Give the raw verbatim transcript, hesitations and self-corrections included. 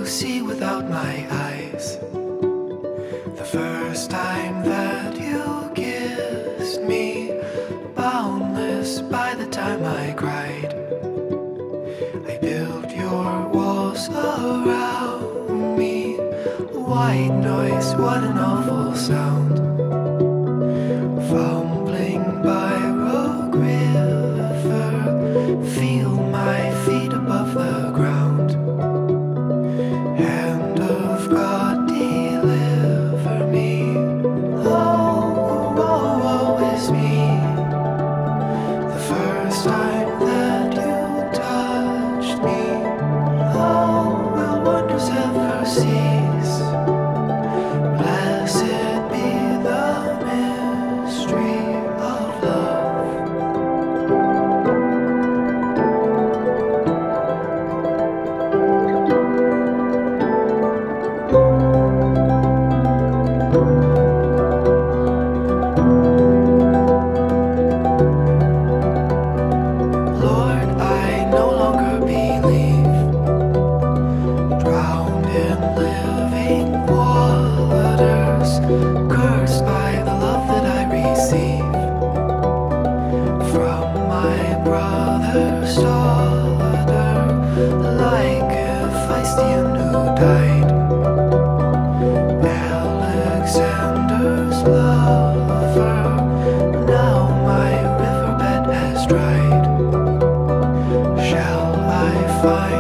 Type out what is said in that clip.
see without my eyes. The first time that you kissed me, boundless by the time I cried. I built your walls around me. White noise, what an awful sound. Fumbling by Rogue River, feel my feet above the ground. Hand of God, deliver me. Oh, woe, woe is me. The first time that you touched me, oh, will wonders ever cease? Blessed be the mystery of love. Lord, I no longer believe, drowned in living waters, cursed by the love that I receive from my brother's daughter, like a Philistine who died. Alexander's lover, now my riverbed has dried. Shall I find